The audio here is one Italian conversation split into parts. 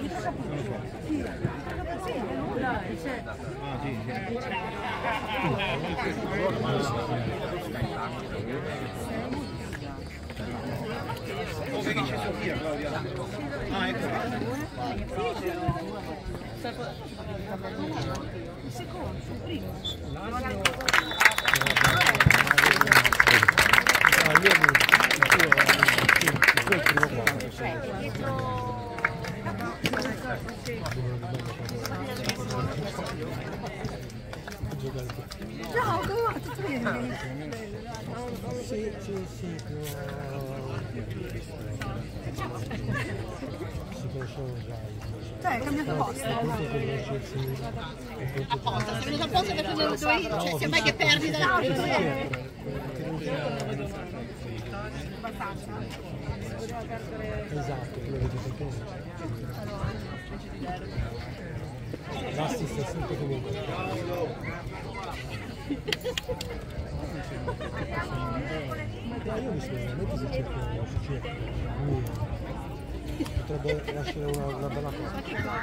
Dove c'è Sofia, Claudia? Ah, ecco. Il secondo, il primo. Ciao, come va? Tutto bene? Sì, si conosciamo già. Cioè, hai cambiato posto? Apposta, sei venuto apposta per prendere il tuo io, cioè sia mai che perdi dalla prima. Esatto, quello che dico te. L'assist è sempre comunque. Io mi sono veramente si cerca, lui potrebbe lasciare una bella cosa.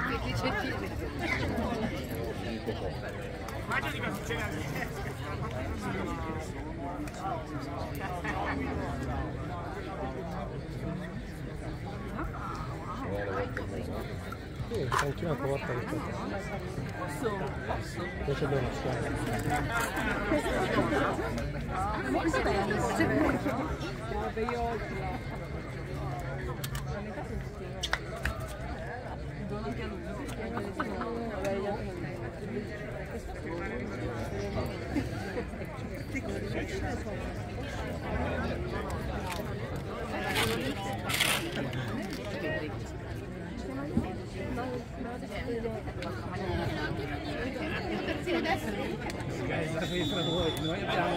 Anche una porta posso? Poi c'è bene Molto Noi abbiamo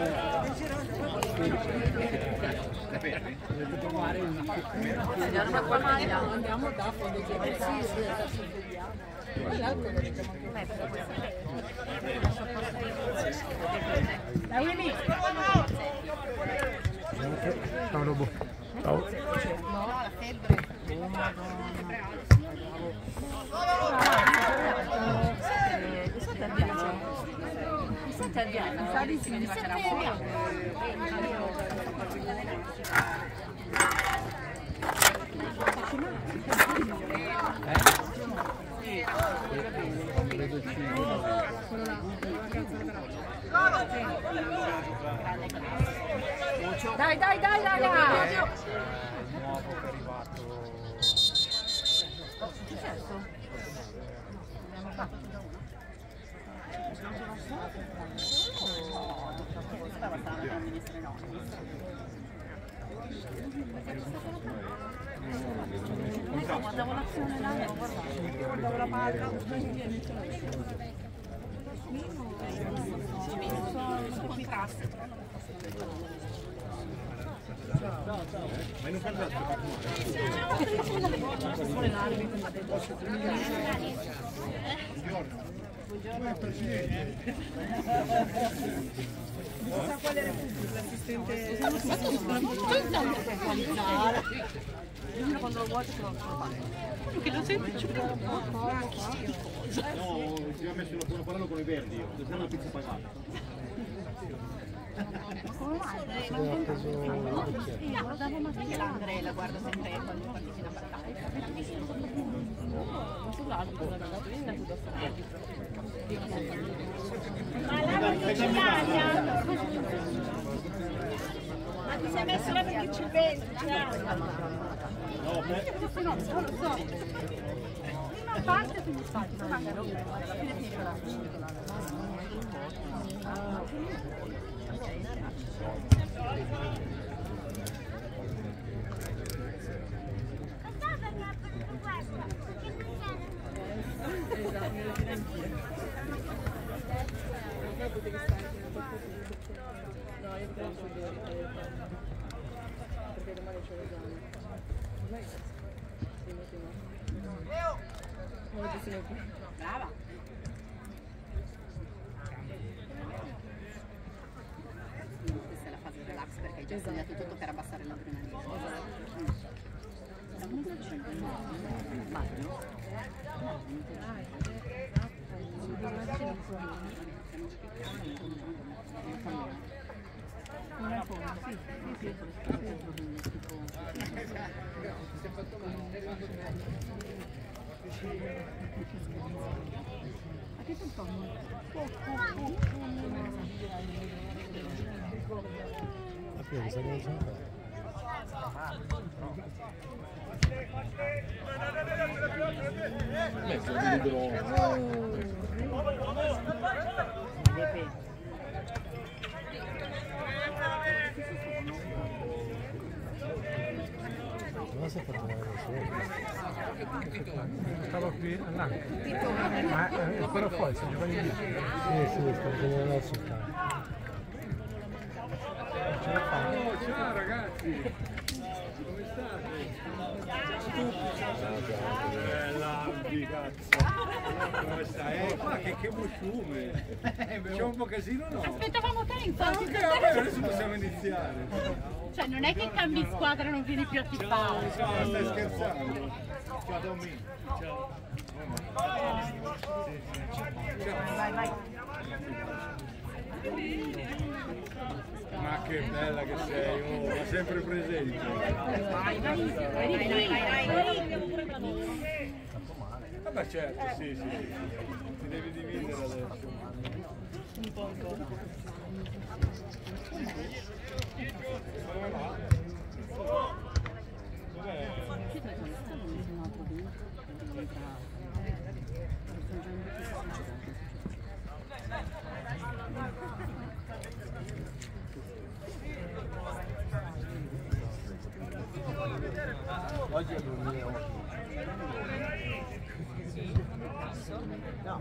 Andiamo da fondo Dai, Willy! Ciao Lobo. Ciao. No, la febbre. Oh madonna. Dai, dai, dai, raga! Nuovo che è arrivato. Guardavo l'azione là, guardavo la palla. Ma in un contratto Chissà quale Repubblica, l'assistente. Quando lo vuoi te lo fare. Che lo senti giocare? no, ci ha messo una parola con i verdi, io, una pizza pagata. Guardavo ma che l'Andrea la guarda sempre quando partiti da battaglia. Ma sull'altro l'ha dato io andato da Ma là non c'è l'aria! Ma ti sei messo là perché c'è il vento, No, no, lo so. Prima parte tu mi fai, alla fine finisce la perché domani c'è l'esame. Brava. Questa è la fase relax perché hai già studiato tutto per abbassare l'adrenalina. Siamo nel 100. Perché sa che non c'è ancora? Mezzo libero. Non si è fatto vedere Stavo qui all'anca. Ma è quello fuori, sta giocando lì. sì, sta giocando al sultano. Ce la fa. Oh, ciao ragazzi! Come state? Bella, cazzo! Come stai? Ma che mosciume! C'è un po' casino no? Aspettavamo te in Ah, ok, vabbè, adesso possiamo iniziare. Cioè non è che cambi squadra e non vieni più a tifare. Ciao, stai scherzando? Ciao Tommy. Ciao. Vai. Ma che bella che sei, oh, ma sempre presente. Vai. Vabbè certo, sì. Ti devi dividere adesso. Un po' ancora. Oggi è lunedì. No.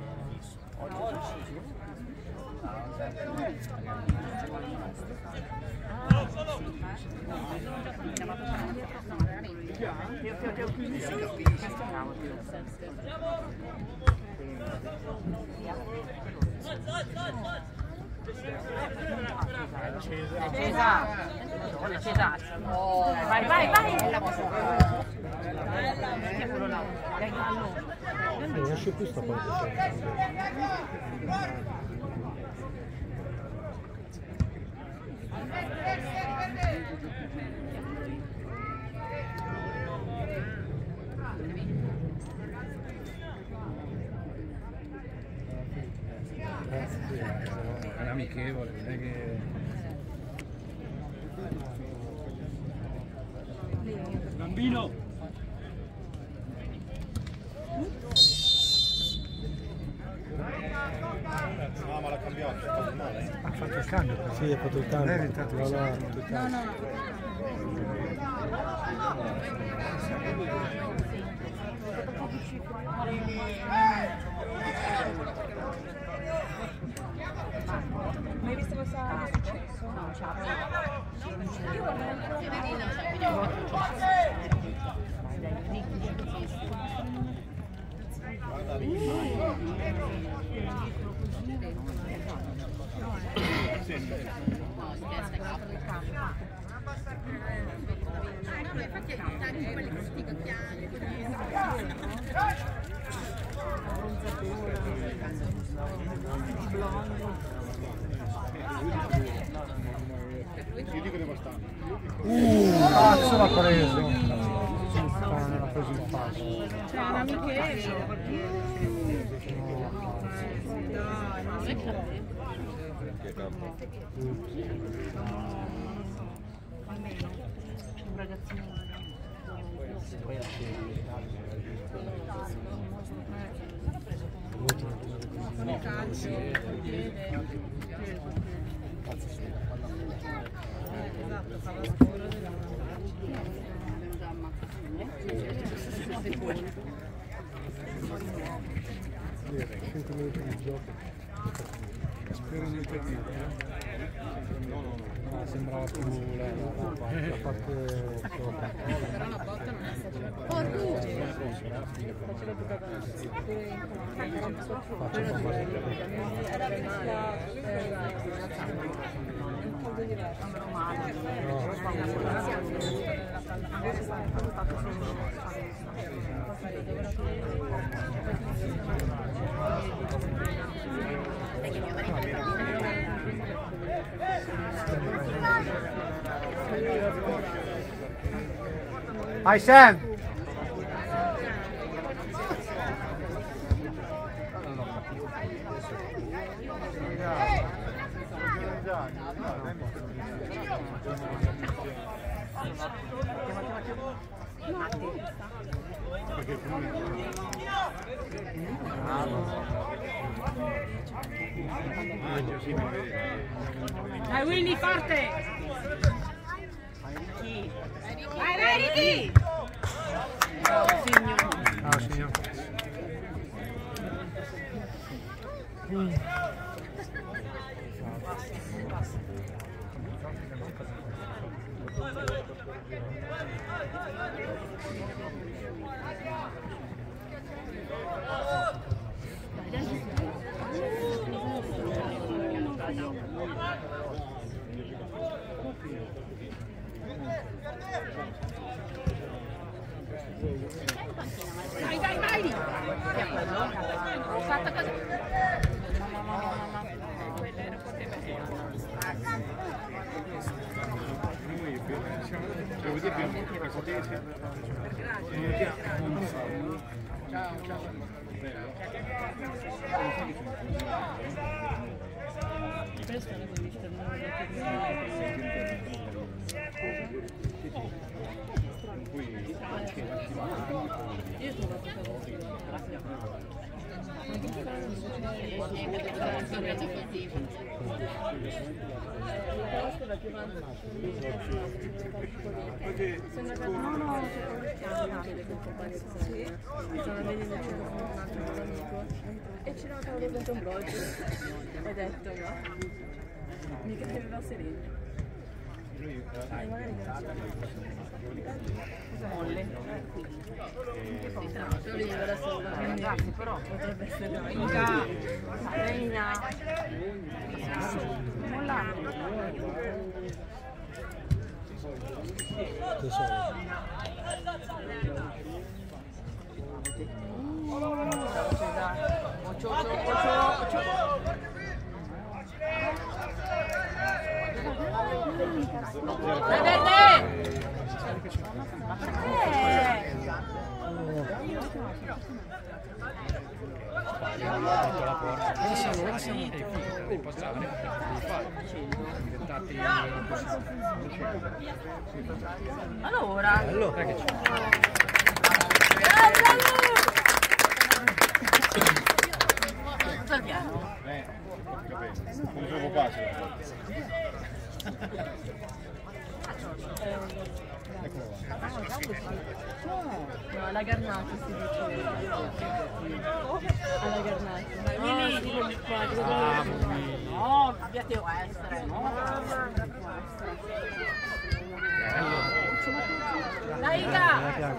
Cesare. Oh, vai. Quello là. Non esce più sta parte. È amichevole, non è che... Bambino! No, ma l'ha cambiato, è fatto male. Ha fatto il cambio? Sì, ha fatto il cambio. Lei è entrato in ha fatto il cambio. Ma hai visto cosa è successo? No, ciao. Infatti è quelli che si piani, Io dico devastante. Cazzo l'ha preso! L'ha preso il passo. C'è un amichevole. Almeno un ragazzino. Calcio, piede. Esatto, fa la scuola della Sì, 5 minuti di gioco. Spero niente di no, sembrava più la parte sopra. però la botta non è stata Hi Sam! Dai Willy, forte! Vai, vai Ricky! Ah, signor. Dai, dai, vai! Ho fatto cosa? E c'era un altro un blog. Ho detto no. Mi credeva sereno. Molle. Ragazzi, però potrebbe essere Reina. Allora, Come gioco facile. No, alla Garnata si dice. Alla Garnata. no, abbiate essere. Dai, Iga!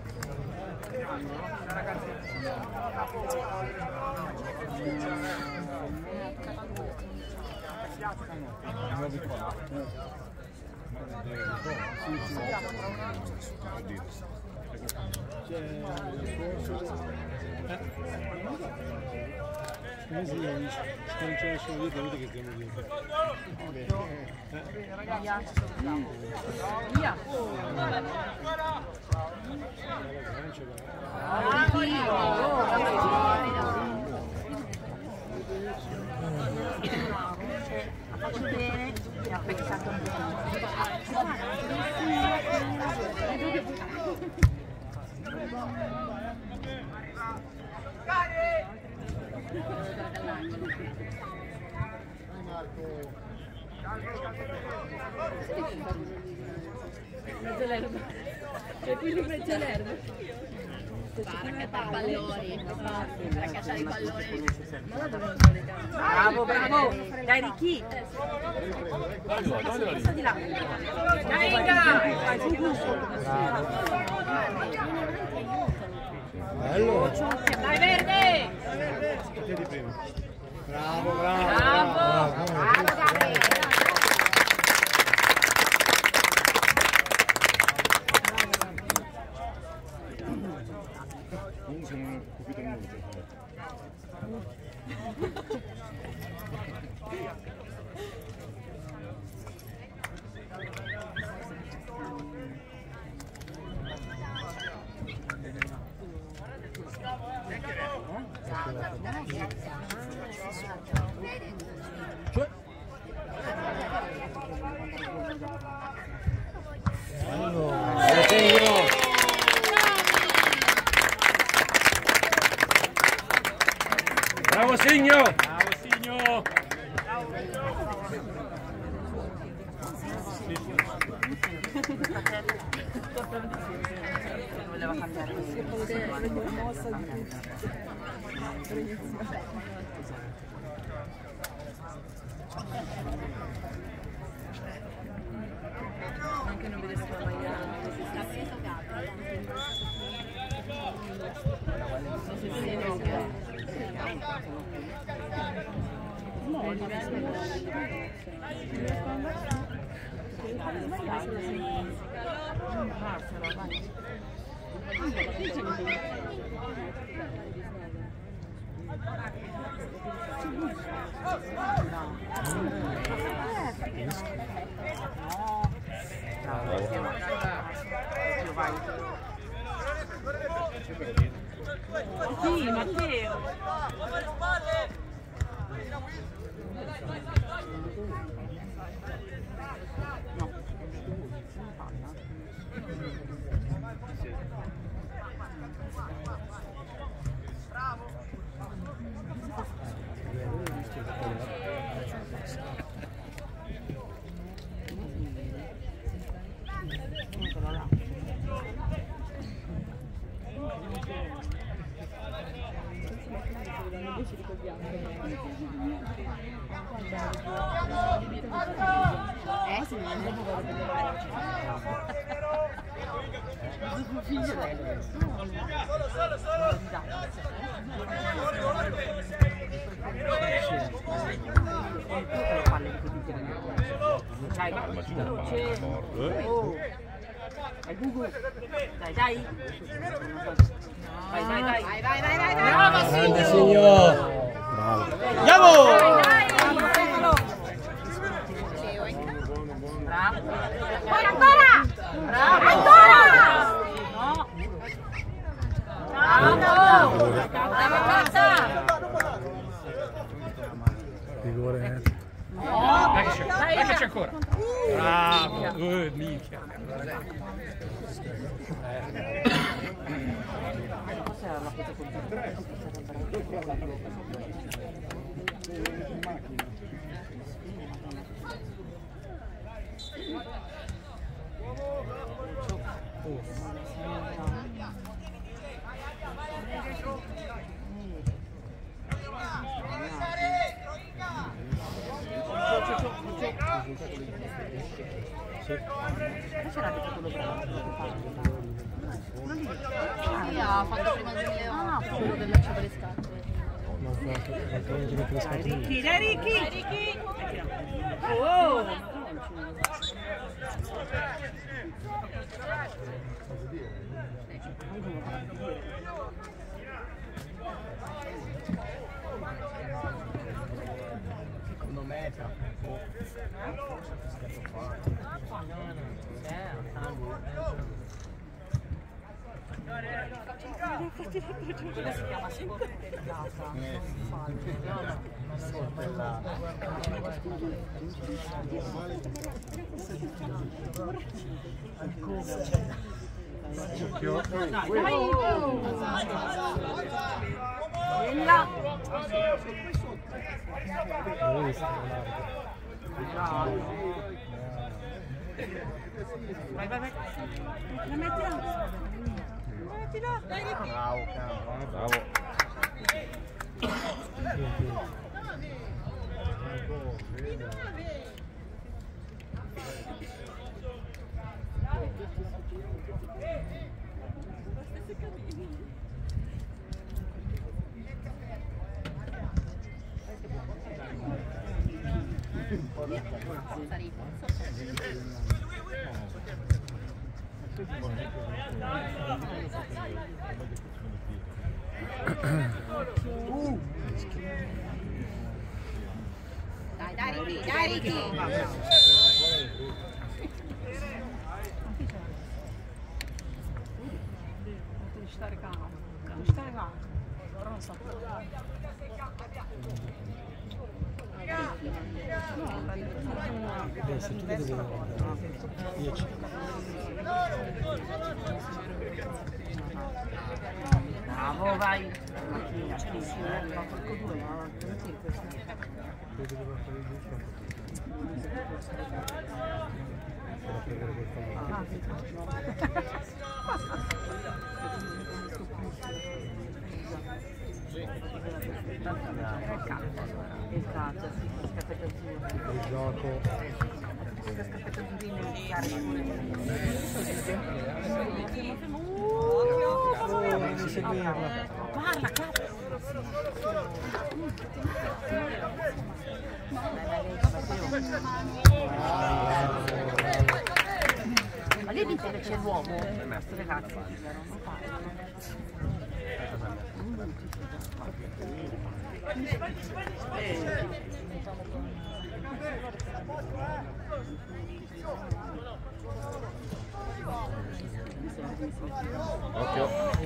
Come si chiama? Non c'è nessuno dietro, vedete che stiamo dietro. Via! Faccio bene, mi ha pensato un Mezzo l'erba. Cioè qui in mezzo l'erba. Raccattare i palloni, raccattare i palloni. Ma là dove non sono le gambe? Bravo, bravo! Dai Ricky! Passa di là! Dai Inga! Bello! Dai Verde! Bravo, bravo! Bravo! Bravo Dai! capito molto. Bravo Signo! Bravo Signo! Voleva cambiare anche non vedere come sì, Matteo. Dai. Vai. Bravo, grande Signo! Bravo! Andiamo! Bravo. Poi ancora! Bravo. Ancora! No. Bravo! Rigore. Dai che c'è ancora! Bravo! Minchia! Cos'era la foto con c'era quello bravo. Ha fatto prima del Leone, quello del laccio per le scarpe. No, per le scarpe. Dai Ricky! Oh! Secondo me tra Quella si chiama sportellata. Vai. La metti là. Dai, bravo! Dai Ricky, dai Ricky! Devi stare calmo. Devi stare calmo. Però non so. Se tu vedi io ci Bravo, vai! Ma qualche due, ma perché questo? vedo che va a fare il giusto. Per prendere quel pallone. Il calcio, sì, scappetto azzurro. Il gioco. Scappetto azzurrino e Non seguirla. parla, cazzo! Ma lì dice che c'è l'uomo? Sto ragazzi, non Occhio.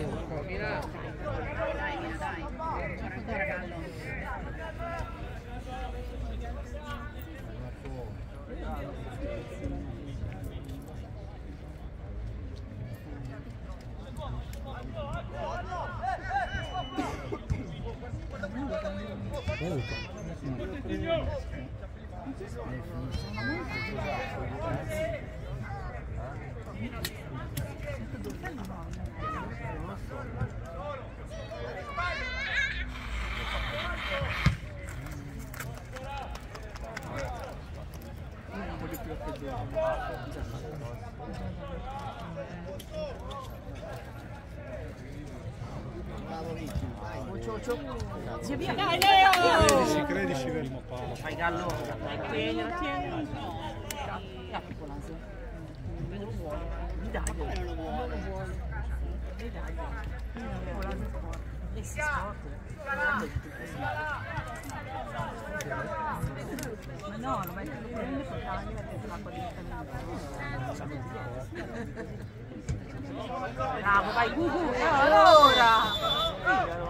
Dai, c'è ancora Gallo. Zio via! Dai Leo! Credici primo palo. Fai Gallo! Tieni! Apri con l'ansia. Non lo vuole. Gli dai! Non lo vuole. Gli dai! Volando forte. E si sporca. Ma no, lo metti lo prende e poi taglia perché l'acqua bravo, vai Gugu! Allora!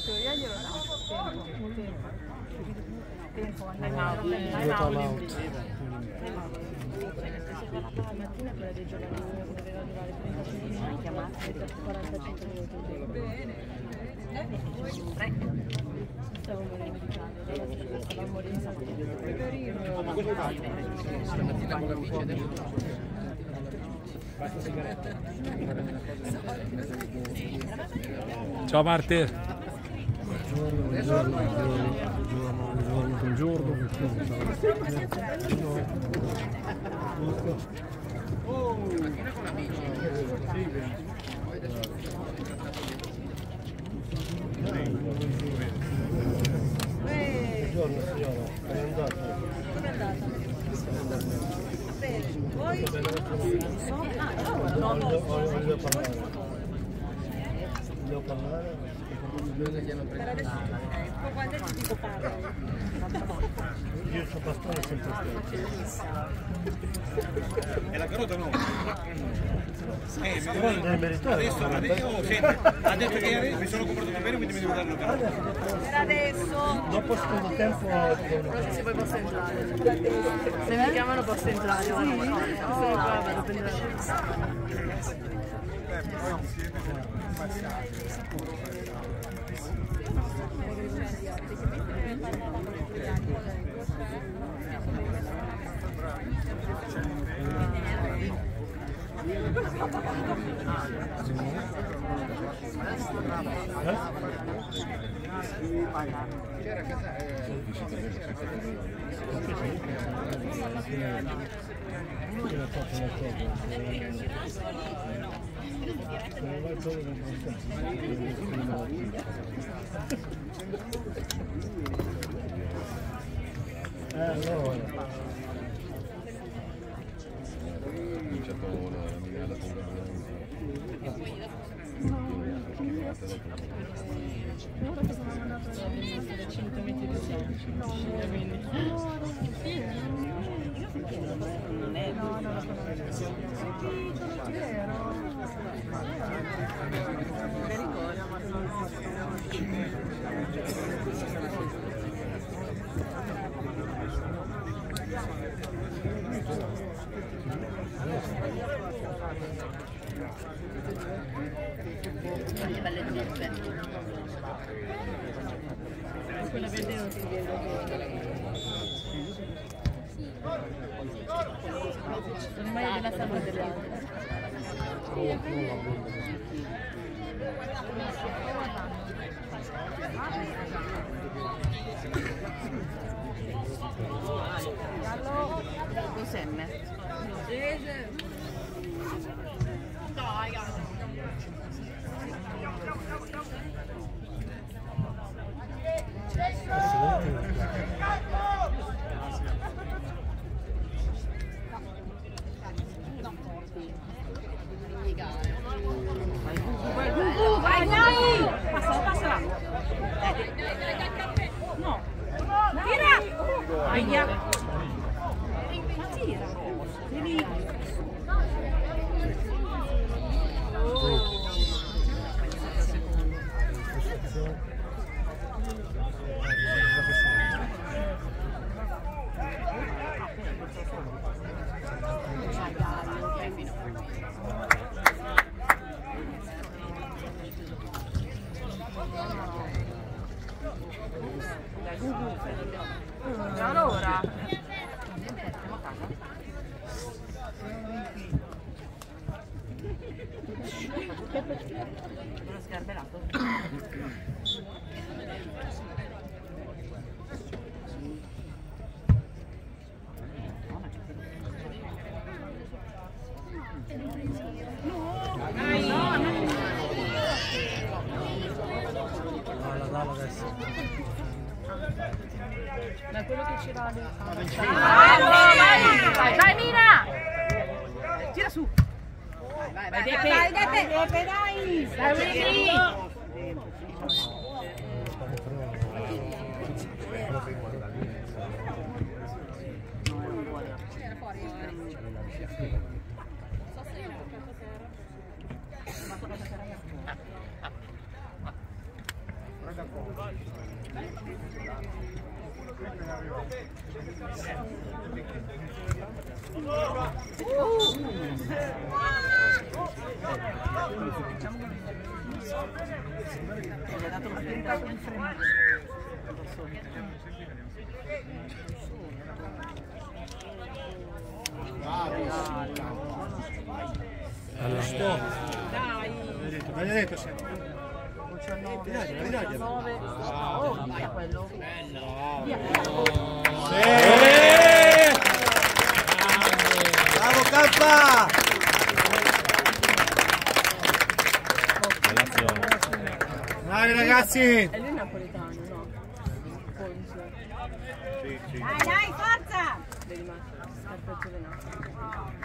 Tempo, time out. Stamattina quella dei giocatori doveva arrivare 35 minuti, hai chiamato 45 minuti. Stavo morendo di caldo, stavo morendo Ciao Marte. Buongiorno signora, è andata? Come è andata? Bene, voi? Voglio parlare. Voglio parlare? Per adesso poi adesso ti dico parla. Io il suo bastone è sempre stato. E la carota no? Però non devi meritare. Adesso ha detto che mi sono comportato bene, quindi mi devo dare la carota. Per adesso. Dopo secondo tempo Non se poi posso entrare. Se mi chiamano posso entrare. Sì, sono qua, vado a prendere la allora. 100 metri di selfie. Non è le belle zuppe. quella verde non si vede. Ormai della salva delle altre. Cos'è? Vai, dai! Passala! No! Tira! Aia! Ma tira! Devi... Allora uno sgarberato. Dalla adesso. Da quello che ci va Vai Mina! tira su. Vai, Dai! Gli ha dato una tentata di freno. Allora, Benedetto sempre. 19. Oh, via quello. bravo Campa! Bravi ragazzi! È lui napoletano, no? Ponce. Dai, forza! Vedi, ma scarpa giovenale.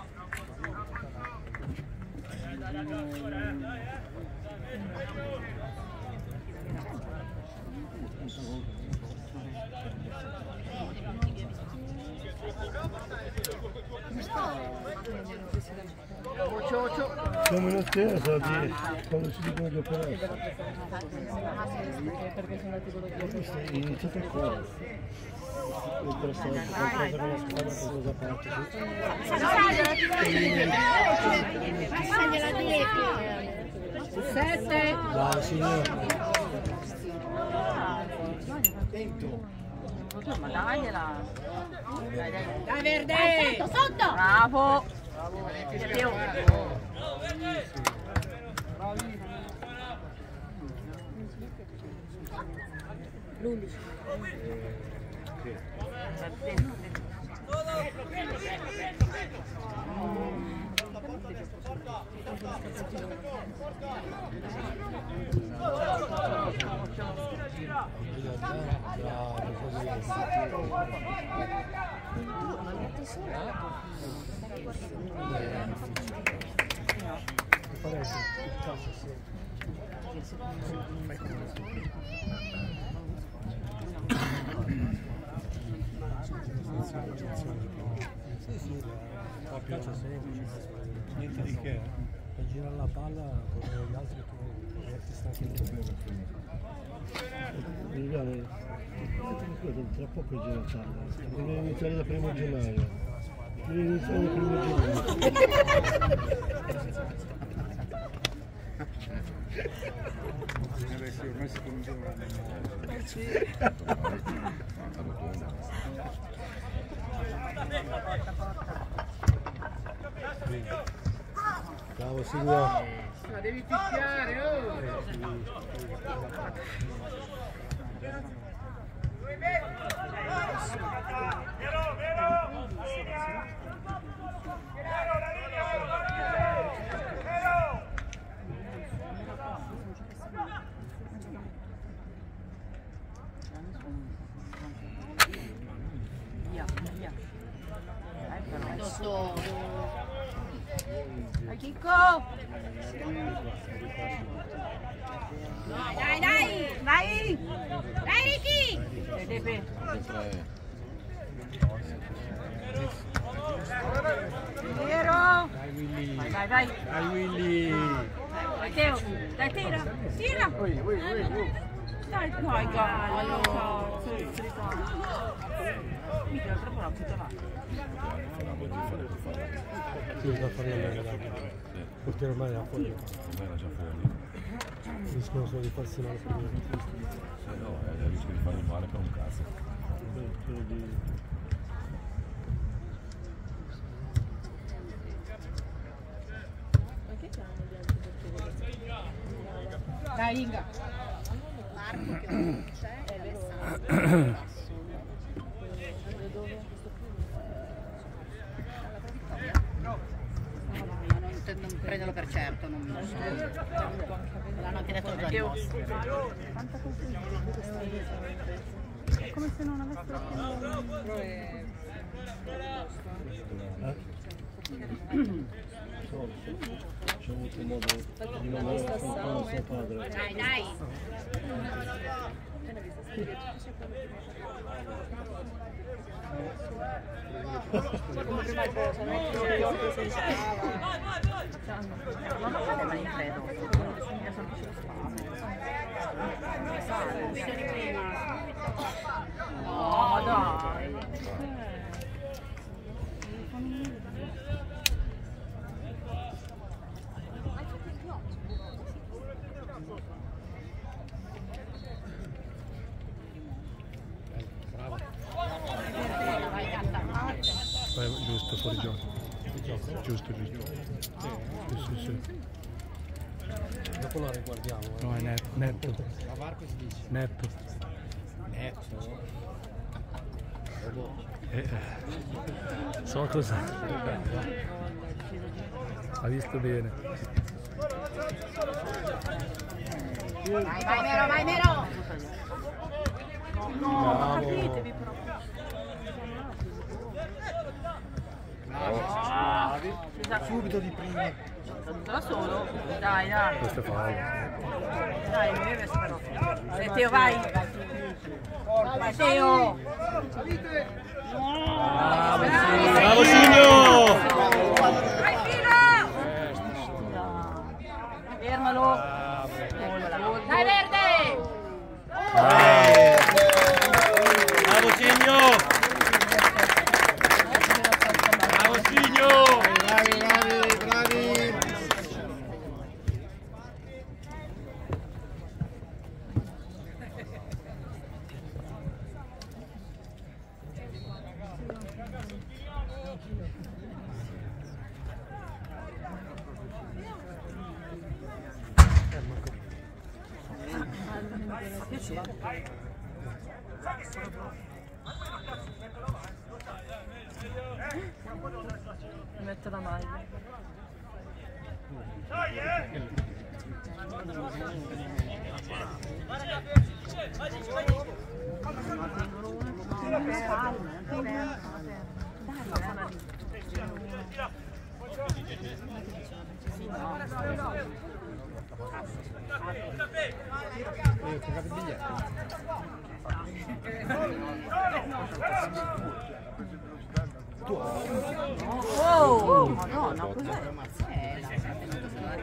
Siamo in attesa di quando si dicono di operare. Perché sono andati con È iniziato ancora. È interessante qualcosa con la squadra, qualcosa a parte. Sette! Dai signore. Ma dagliela. Dai Verde! Sotto! Bravo! L'11. Perché? Per girare la palla vorrei gli altri che ti stanno anche tra poco gira la palla. Deve iniziare da 1 gennaio. Deve iniziare da 1 gennaio. Adesso ormai si cominciano a Bravo Silvio. Ma devi picchiare, oh! Dai Chicco! Dai, dai! Dai! Dai Ricky! Vero! Dai Willy. Vai, vai, vai! Dai Willy. Dai Teo! Dai tira! Tira! Dai, dai Gallo! Mica, troppo la puttana. Sì, da fare la lega, dai. Portiere ormai era fuori. Ormai era già fuori. Rischiano solo di farsi male per me. No, rischio di farmi male per un cazzo. Dai Inga! Marco che non c'è, Alessandro. Non prenderlo per certo, non lo so. L'hanno anche detto già di vostro. È come se non avessero C'è avuto modo di non avere con suo padre. Dai, dai! Non lo fate mai in credo. No, dai! Giusto, fuori gioco. Giusto. Sì. Dopo la riguardiamo. No, è netto. La VAR cosa dice? Netto. Netto? So cosa. Ha visto bene. Vai, vai Mero, vai Mero! No, capitevi però. Subito di prima. Da solo? Dai, dai. Questo è fallo. Dai, mi deve però. Vai Teo, vai. Vai Teo. Bravo Signo! Vai Filo! Fermalo. Dai Verde! Bravo Signo! Bravo Signo! Bravi! Mi metto la maglia. Oh, Madonna, cos'è?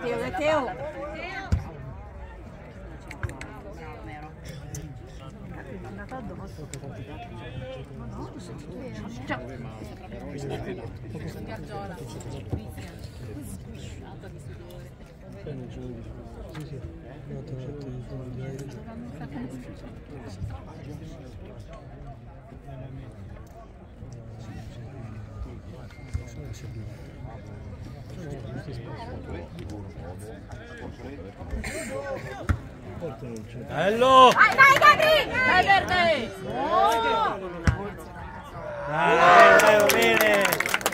Teo. È andata addosso. Ciao. Sì, sì. Bello! Vai, Gabri! Dai, Verde! Dai, va bene!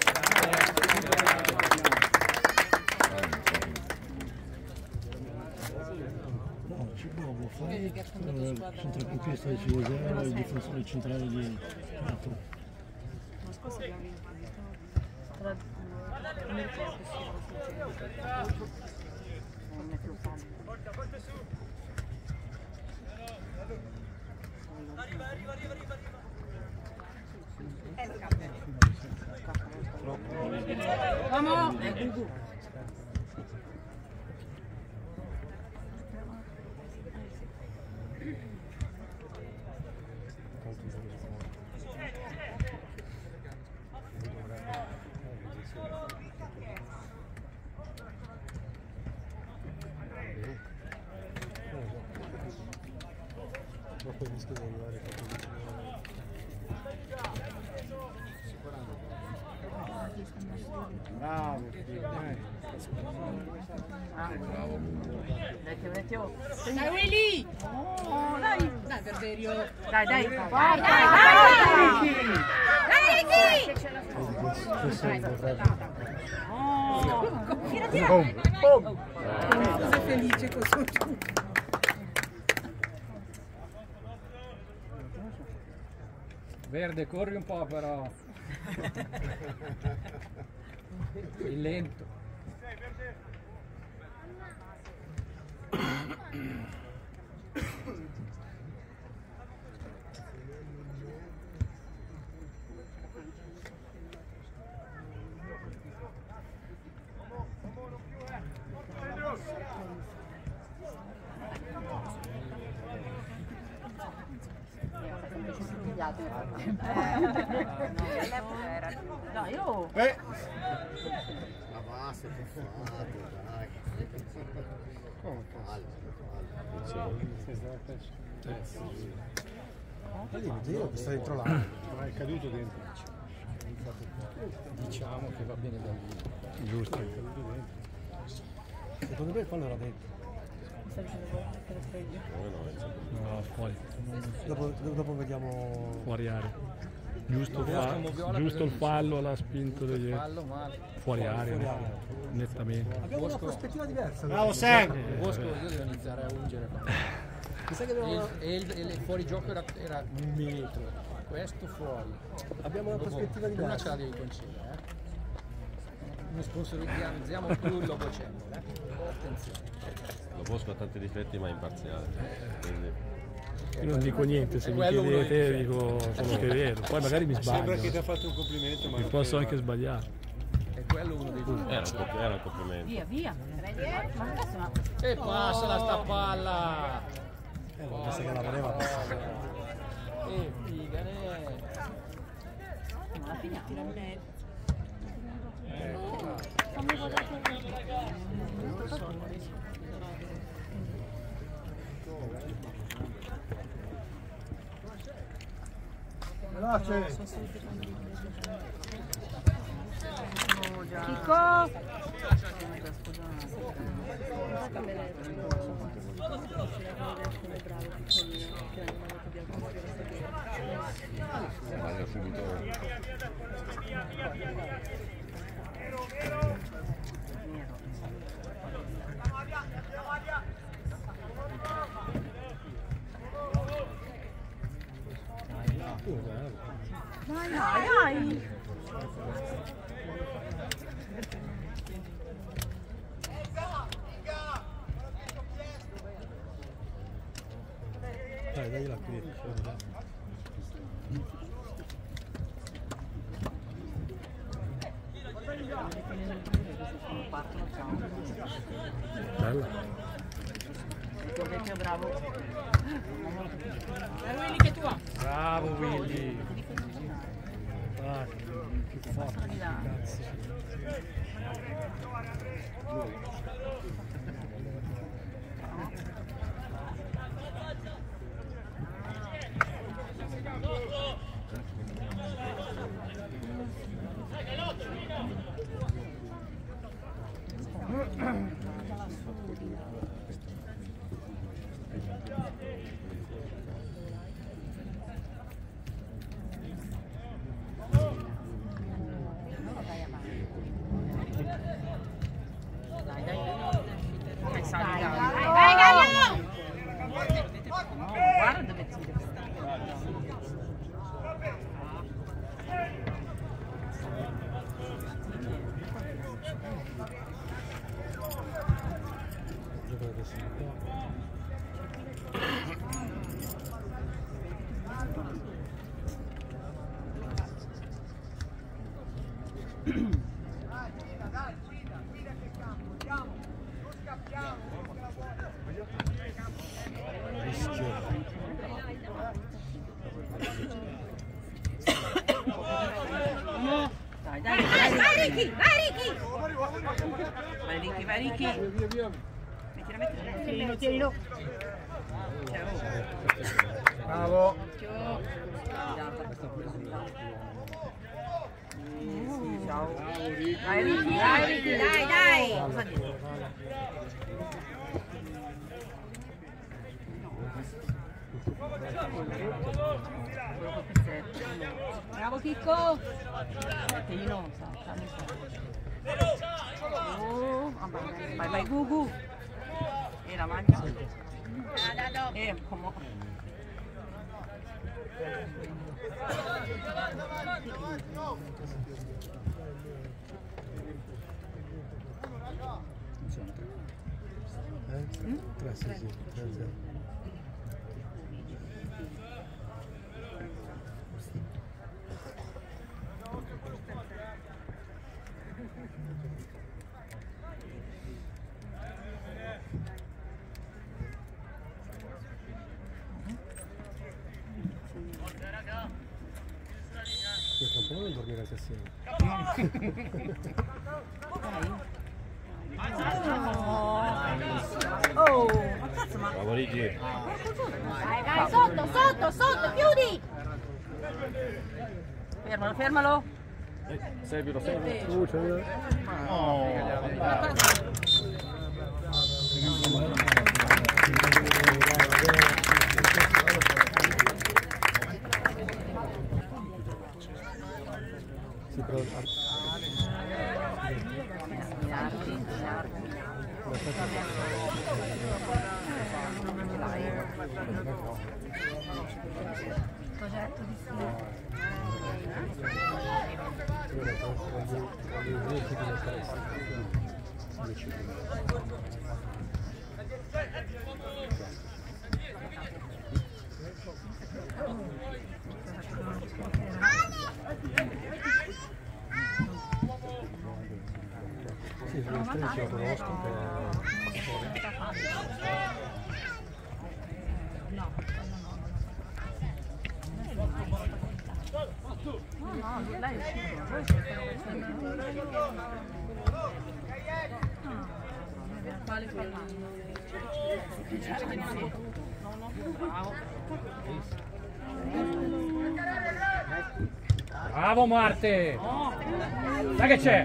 No, ci provo, fai il centrocampista di Cesare e il difensore centrale di Nato. Ma scorso abbiamo vinto. Non mi ricordo se non è più facile. Vamos! Dopo il rischio di arrivare Bravo, Vecchio. Dai, Willy! Oh, dai. Dai, Berberio! Dai. Dai, dai! Dai, questo è sei felice col suo giù. Verde, corri un po' però. Sei lento. Dai, io. Ma basta, che fate, dai. io che sta dentro là. Ma è caduto dentro. Diciamo che va bene da lì. Giusto. È caduto dentro. Secondo me il fallo era dentro. No, fuori. Dopo vediamo. Fuori area. Giusto il fallo l'ha spinto da dietro. Fuori area. Nettamente. Abbiamo una prospettiva diversa. Bravo Sam! Bosco io devo iniziare a ungere. Mi sa che abbiamo, E il fuorigioco era un metro. Questo fuori. abbiamo una prospettiva Una diversa. ce la devi concedere. Noi sponsorizziamo più il Lobo Channel. Attenzione. Lo Bosco ha tanti difetti ma è imparziale. Quindi Io non dico niente, se mi chiedete dico solo che vedo. Poi magari mi Sembra che ti sbaglio. ha fatto un complimento, ma Mi non posso era. anche sbagliare. È quello uno dei due. era un complimento. Via. Ma adesso ma. E passa la sta palla! Questa che la voleva. E figane! Ma la finiamo. Veloce. Chico! Sbaglia subito. Dai. Dai la qui. Partono, ciao. Bella. Il vecchio bravo. Willy che tu ha. Bravo Willy. Ah, più forte. Cazzo. Vai Gallo! No, guarda dove ci deve stare. Giocare adesso qua. Dai, dai, Vai Ricky, vai Ricky! vai Ricky, vai Ricky. Mettila. Tienilo. Bravo. Sì, ciao. Vai Ricky, dai, dai! Cosa dire? Quello col pizzetto. Bravo Chicco! Io non so, oh, vai, vai, Gugu. E la mangia. Come? Tre, sì, 3-0. Io tra un po' non dormire anche assieme. Oh, ma cazzo, ma... Bravo Rigi. Vai, sotto, chiudi! Fermalo, fermalo. Seguilo, seguilo. Sì, però... Progetto di Sì, la storia ce la conosco, No, lei è quale Bravo Marte! Sai che c'è?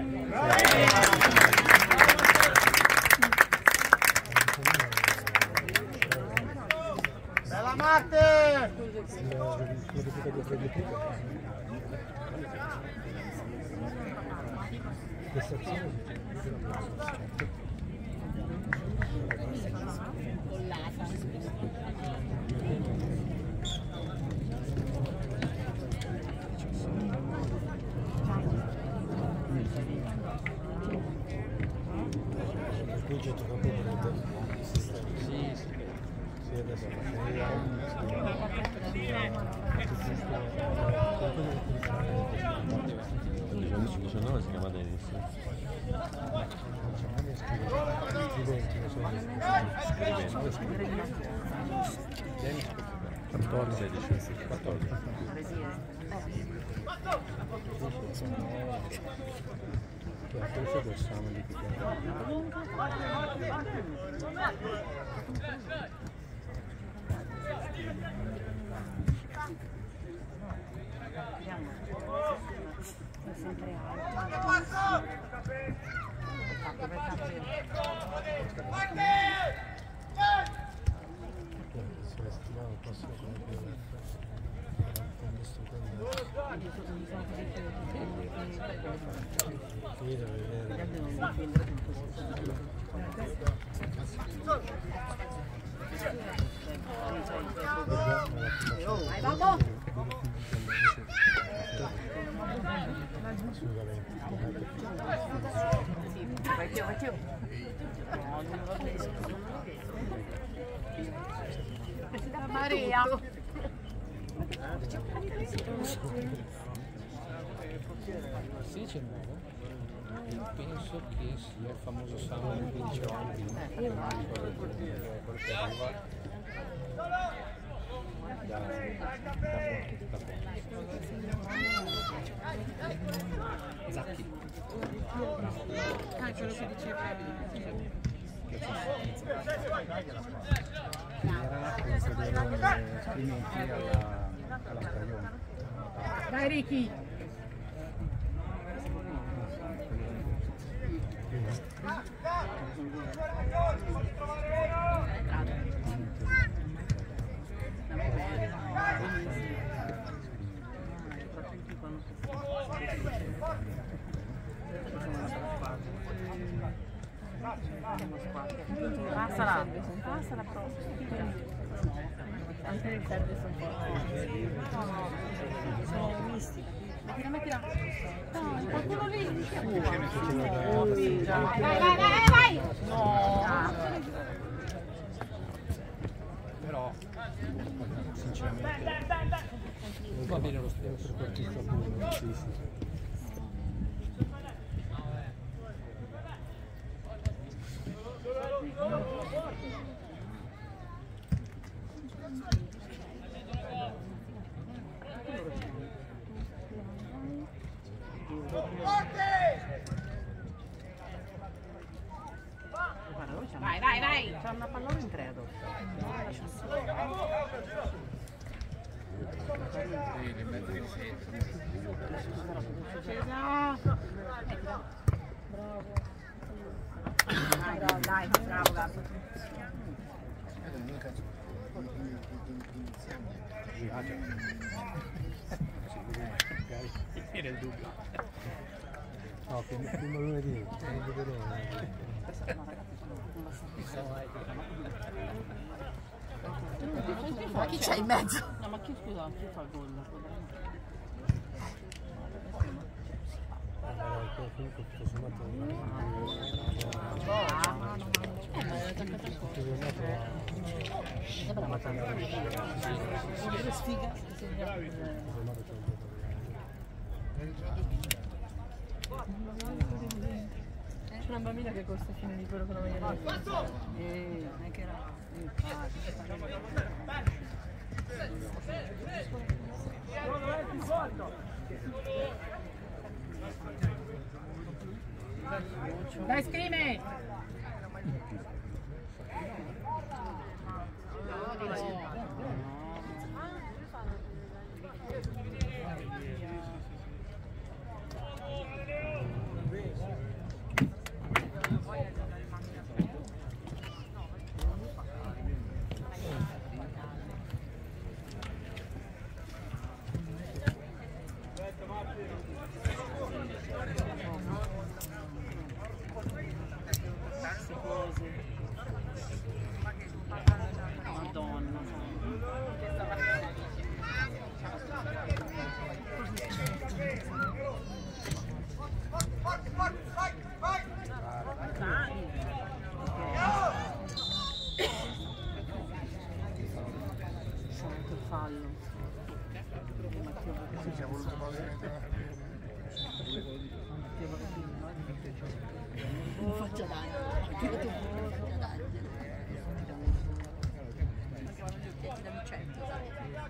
Bella Marte! Questa azione Sono Come si chiama Dennis? Dennis 14, 16, 14. Forse possiamo Vai, vamos! Vai più, vai più. Maria! Sì, c'è nuovo. Penso che sia il famoso Samuel che dicevamo prima. Zacchi. Quello che diceva. Era questo delle strumenti alla stagione. Dai Ricky! Passala proprio. Anche le serve sono sono misti. Mettila. Dai, qualcuno lì. Vai! No. Però sinceramente va bene lo stesso per chi sta pure. Sì, sì. Vai! C'è una pallone in tre addosso. Dai, bravo Gatto. Era il dubbio. No, prima lunedì, non vedremo. Ma chi c'è in mezzo? No, ma chi scusa, chi fa il gol? Comunque tutto sommato C'è una bambina che costa fine di quello che non viene detto. Non è che era. Dai, scrive! Fallo. Non faccia danno. Tira tu fuori, non faccia danno. Perché vanno gli occhietti da Lucetto, sai?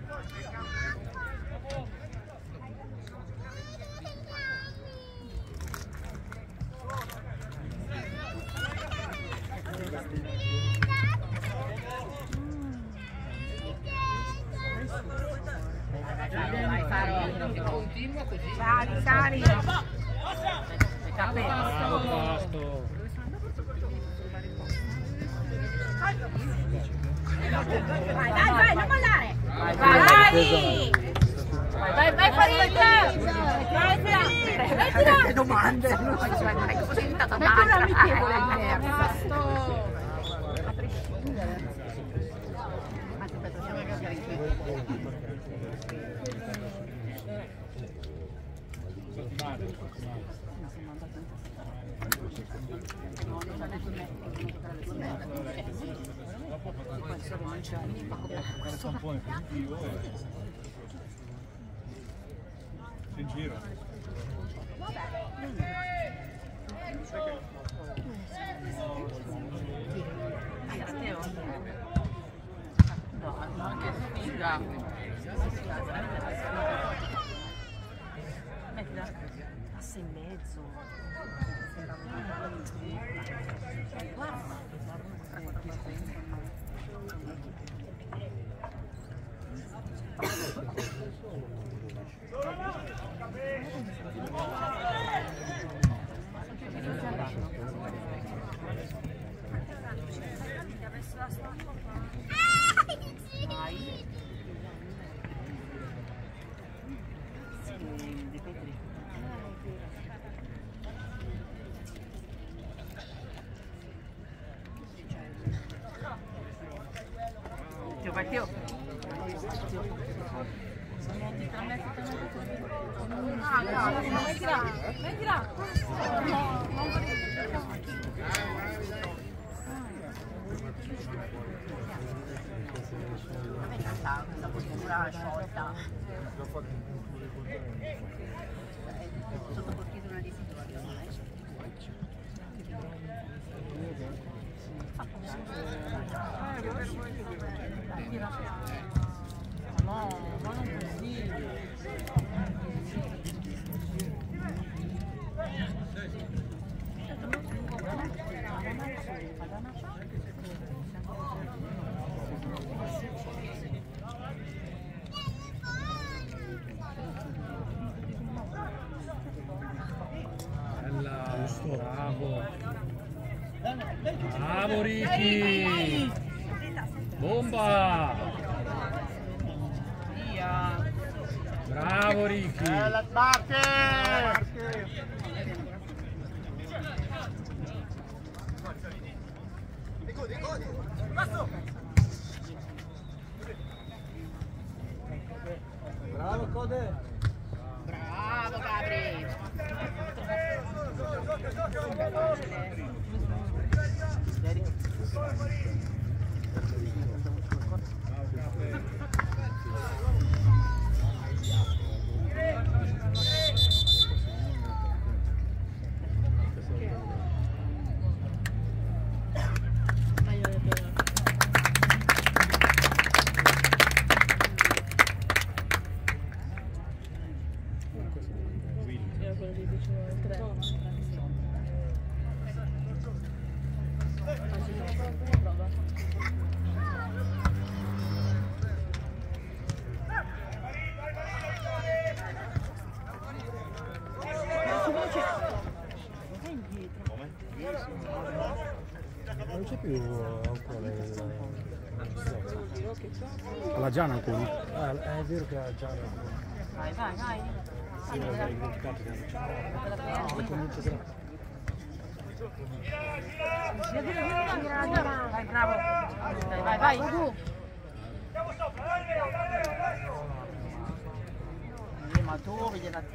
Vai Faro, continua così. Sali, sali. Bravo Pasto. Vai, vai, vai, non mollare. Vai, Vai, vai, vai, Farita. Vai, tira. Che domande! Non si sa mai come è stata Ma che un amichevole a diverso. prescindere. Aspetta, siamo magari qui. No, non ha detto me. Poi se lo mangiare, ma come questo? Tampone positivo e si gira. No, ma anche sfiga. Mettila a 6,5. Guarda. Matteo. Mettila. Questa postura sciolta. Sotto porchito una disitoria ormai. No, ma non così. Bella, bravo. Bravo Ricky. Bomba. Bravo Ricky. Bella sbatti. Bravo Code. Bravo Gabri. Non c'è più ancora La Giana ancora? è vero che ha già Vai, vai, vai. sì, l'ho dimenticato che non c'è. È convinto che Vai, bravo. Vai, vai, vai. Ma tu vedi la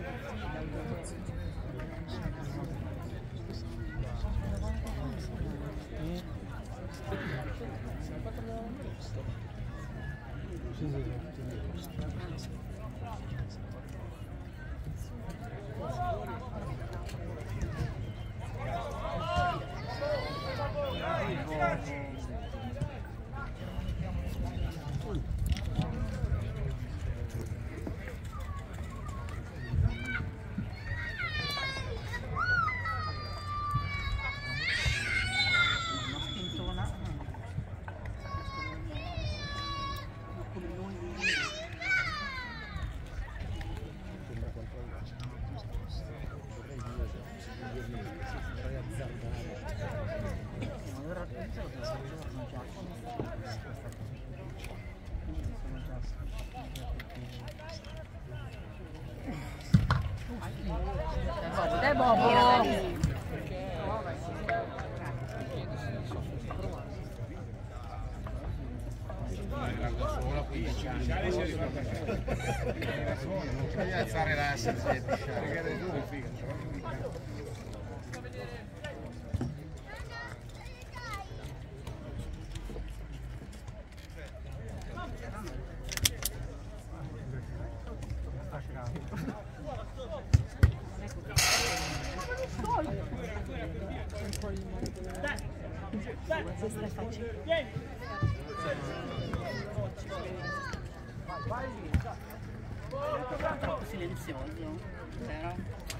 Devi alzare l'asse, Troppo silenzioso, vero?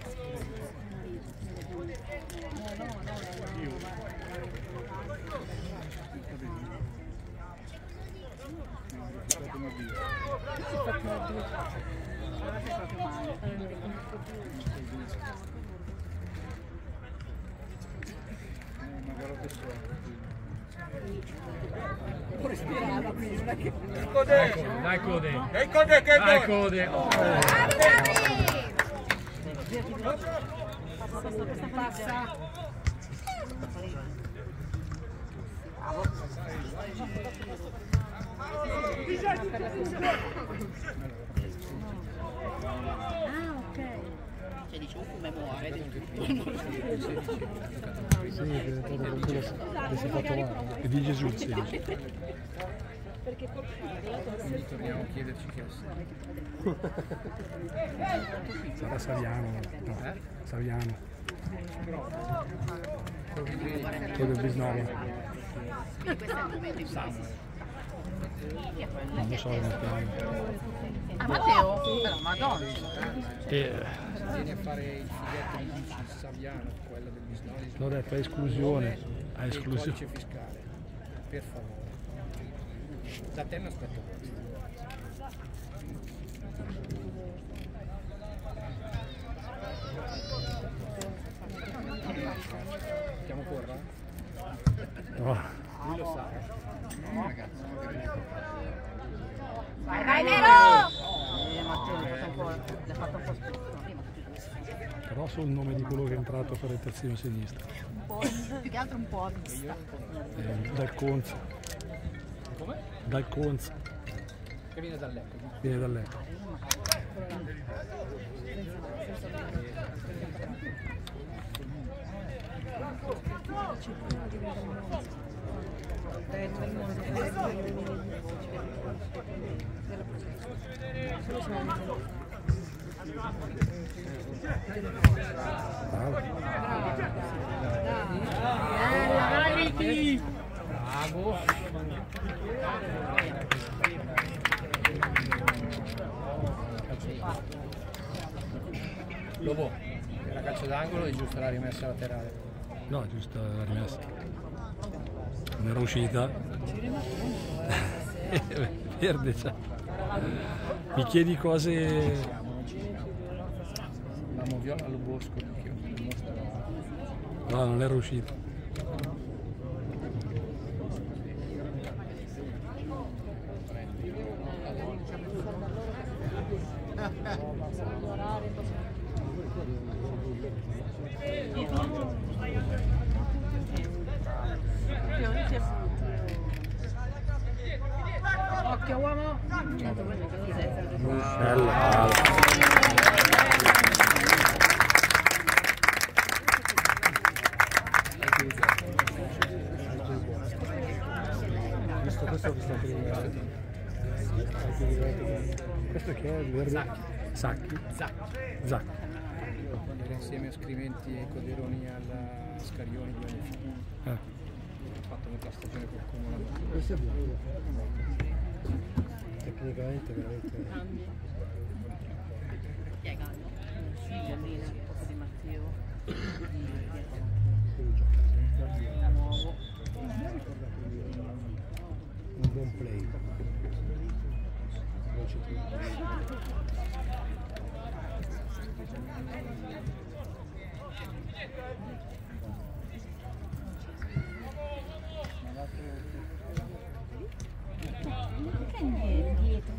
Dai Code! Dai Code che Dai Code! Oh. Passa. Ah, ok. Cioè dice un come muore. Sì, è diventato per quello che si è fatto male. E di Gesù il 16. Quindi torniamo a chiederci chi è. Sarà Saviano. No, Saviano. Chiedo il Bisnova. Non lo so come chiama. Ah, Matteo? Però, Madonna. Vieni a fare il figlietto di Dici Saviano, quella del Bisnoli. L'ho detto, a esclusione. A Il esclusione. codice fiscale, per favore. Da te mi aspetto questo. Chiamo Corra? No. Lui lo sa. Ragazzi, Vai Nero! Matteo l'ha fatto un po' spazio. Però sul nome di quello che è entrato per il terzino sinistro. Un po', più che altro un po' a vista. Dal Conza. come? Dal Conza. Che viene dal Lecco. Viene da Lecco. Bravo. Lobo, era calcio d'angolo e giusto la rimessa laterale. No, giusto la rimessa. Non era uscita. Verde, cioè. Mi chiedi cose. Avevamo viola allo bosco. No, non era uscita. Occhio uomo! Bella. Questo ho visto prima. Questo che è il verde? Sacchi. Zacchi. Era insieme a Scriventi e Coderoni alla Scarioni 2 anni fa. Ho fatto metà stagione col Como. Questo è buono. Tecnicamente veramente. Piegando. Giannina, un po' di Matteo. Nuovo. Un buon play. Che indietro?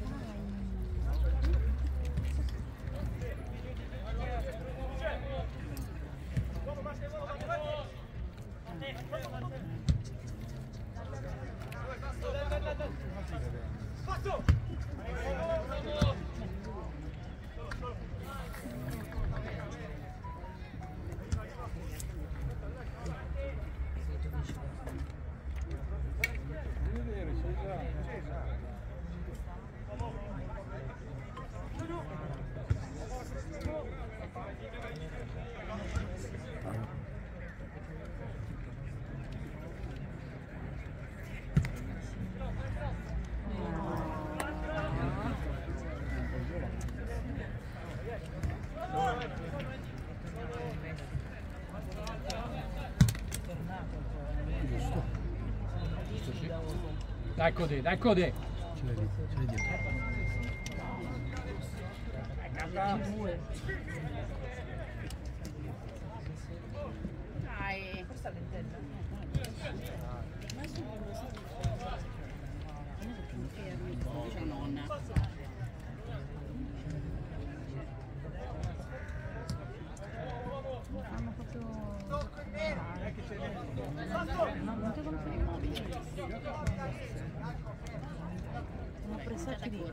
Dai Codè, dai Codè! Ce l'hai lì, ce l'hai dietro. Dai. Questa è lentella. Nonna. Fanno proprio... non te conosco i mobili. Sono presenti lì.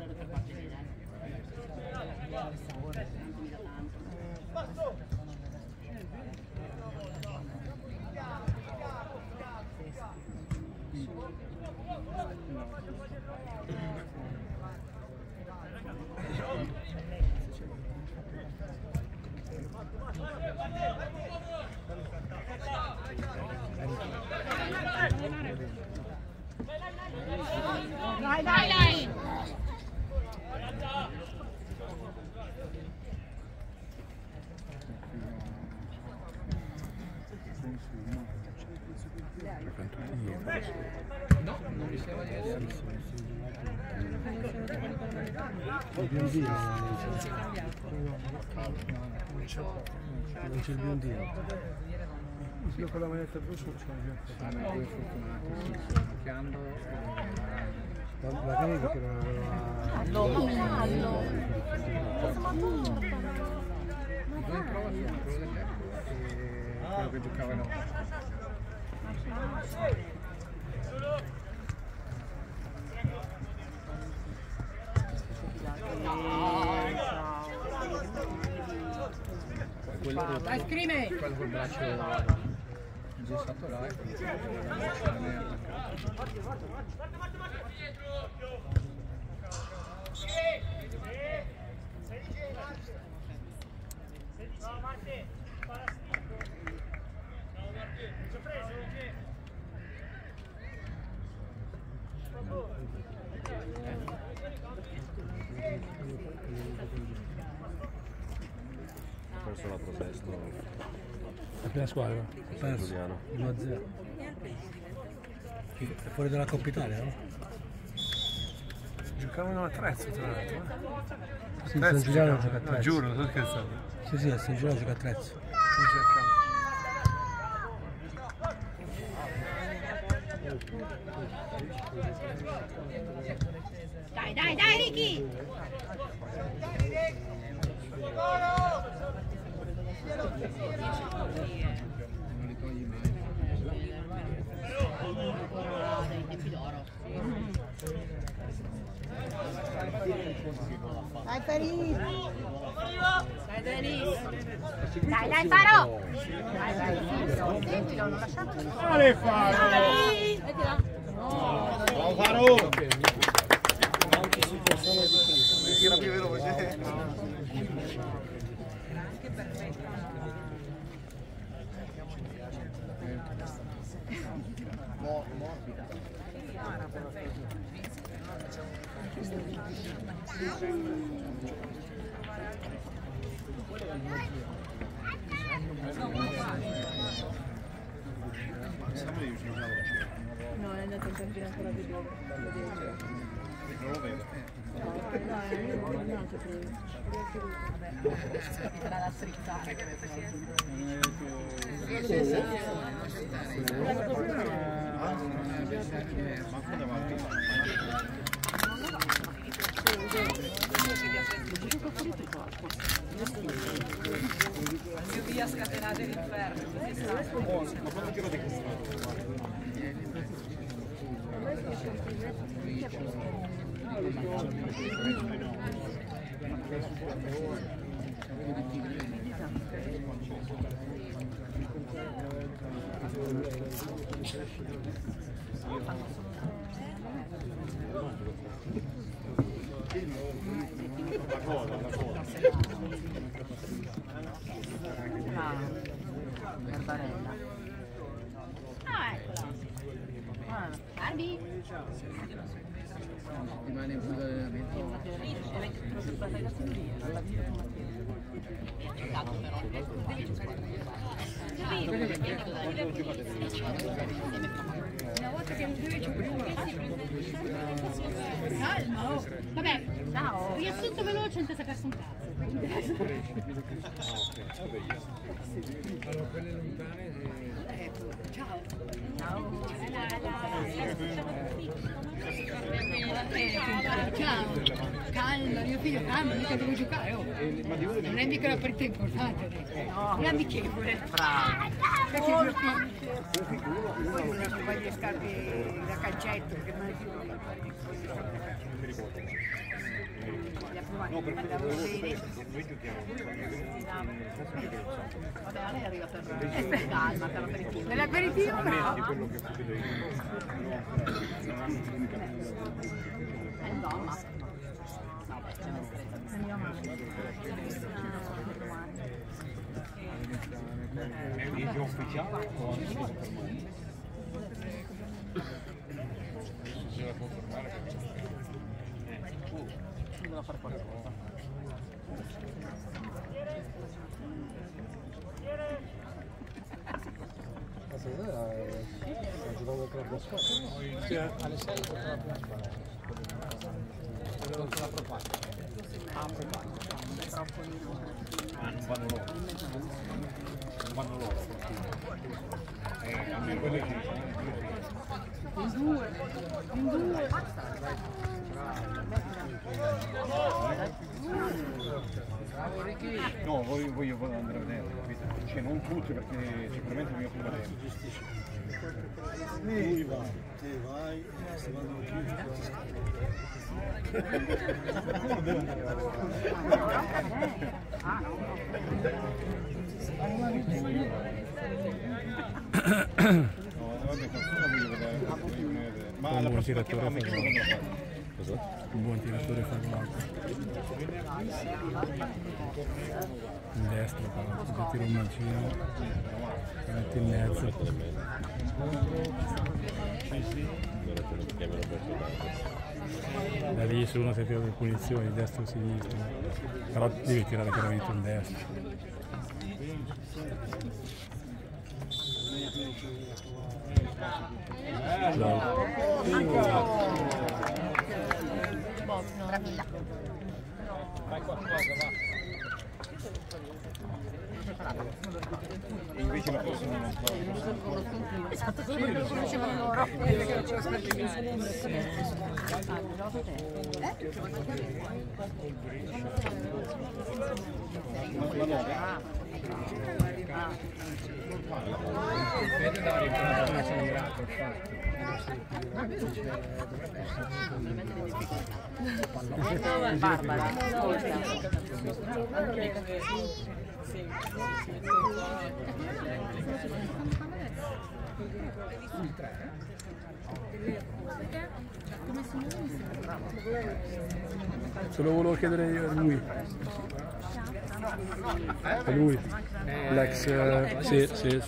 Dai, dai, dai! No, non mi sembra di vedere. Il biondino non c'è il biondino. Io con la maglietta blu sono Due fortunati, sì, macchiando. La canica che non aveva... Fallo! Ma tu... Due in prova sono quello del Lecco e quello che giocava in Vai, scrive! quello col braccio gessato là e quello Perso l'altro sesto. La prima squadra. Perso Giuliano. 1-0. È fuori dalla Coppa Italia, no? Giocavano a Trezzo tra l'altro. Sì, San Giuliano gioca a Trezzo. No, giuro, non sto scherzando. Sì, sì, a San Giuliano gioca a Trezzo. Non cercavo. Dai, dai, dai, Ricky! non li togli mai. Dai tempi d'oro. Dai, Paris! Dai, Denis! Dai, dai, Faro! Dai, dai, sentilo, non lasciatelo. Dai, Faro! Buon Faro! Era più veloce. Morbida. No, è andato in campina ancora a vedere. Non lo vedo. No, è andato prima. Sarà da strizzare che Più via scatenate l'inferno. Ma quando tiro di questo? Barbarella. Ah, eccola. Arbi. Rimane in fuga dell'allenamento. Una volta Calma, oh. Vabbè, ciao. Riassunto veloce, non ti sei perso un cazzo. Allora, quelle lontane... Ciao. Ciao. Calma, mio figlio, calma, mica devo giocare. Oh. Non è mica una partita importante. È amichevole. Bravo. Poi le scarpe da calcetto, che non è più no, perché andavo bene. Vabbè, lei arriva per calma, per l'aperitivo. Nell'aperitivo no? No, ma è un video ufficiale o anche si deve confermare devo fare qualcosa. La sera sta giocando il club da squadra? Sì, alle 6 contro la prima squadra. Contro la Propaganda. non vanno loro. Non vanno loro. Almeno quelle che in due. no, voglio andare a vedere, capito? Cioè non tutte perché sicuramente mi occupa tempo. Vai, si vanno come devo andare a ma la prossima chiamata mi chiedo quando Cosa? Un buon tiratore fa gol. In destra, però, tira un mancino, si mette in mezzo. Da lì se uno si tira le punizioni, destra o sinistra, però devi tirare chiaramente in destra. Bravilla. Vai qualcosa, va. E invece la prossima non so. Esatto, quello che conoscevano loro. Vede da riprendere sono mirato, Barbara, Se lo volevo chiedere io a lui. È lui, l'ex, sì.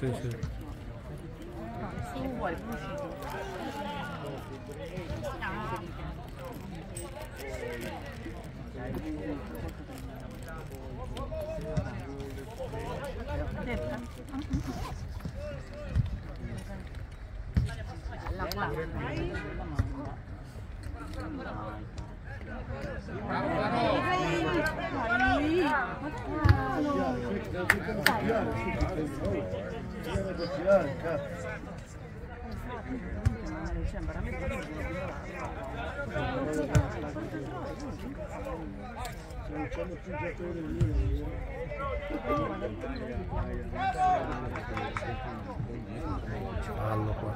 Fallo qua.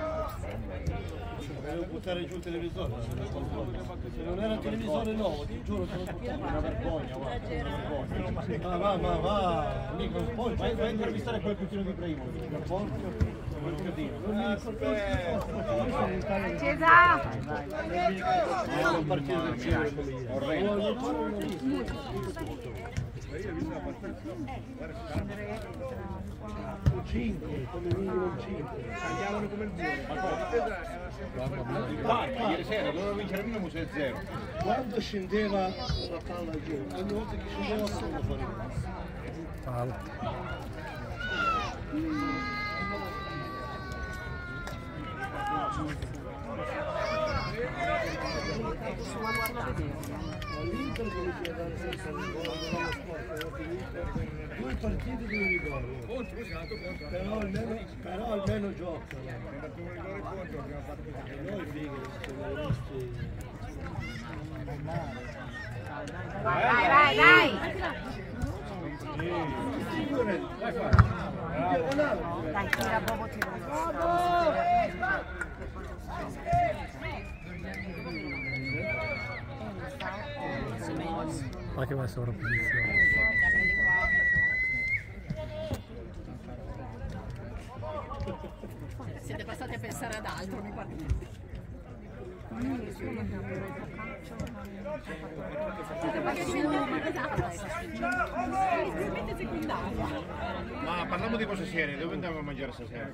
Devo buttare giù il televisore. Se non era il televisore nuovo, ti giuro che non è una vergogna, guarda. Va, amico, poi vai a intervistare quel cucino di Ibrahimovic. Non mi Cesare! non partire del cielo. Orrendo. Un 5, come minimo un 5. Andiamolo come il buono. Ieri sera dovevo vincere il minimo 6-0. Quando scendeva la palla giù, ogni volta che scendeva solo fuori. Fallo. L'Inter che riesce a dare senza un gol dello sport, due partite di rigore. Però almeno giocano. Noi figli, Vai! Dai, tira Bobo, Ma che va sovrapposizione. Siete passati a pensare ad altro, mi guardate. Ma parliamo di cose serie, dove andiamo a mangiare stasera?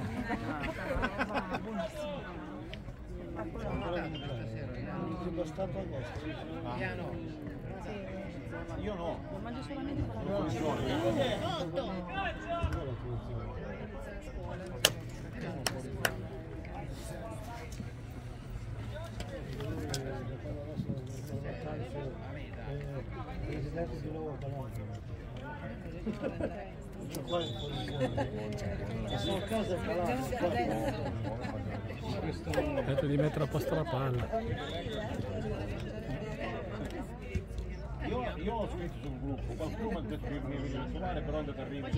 Io no. Lo mangio solamente con la Presidente di nuovo sono a casa Aspetta di mettere a posto la palla. Io ho scritto sul gruppo, qualcuno mi ha detto che mi veniva a trovare, però è andato a Rimini.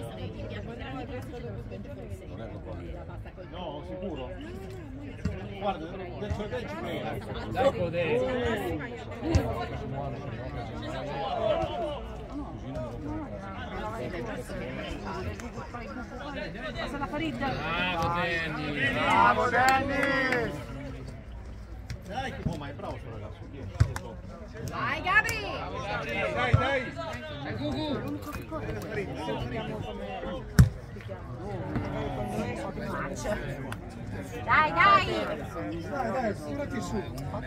No, sicuro? Guarda, del cervello ci prego. Bravo Dennis! Oh, ma è bravo sto ragazzo, chi è? Vai Gabri! Dai! Dai! Tirati su!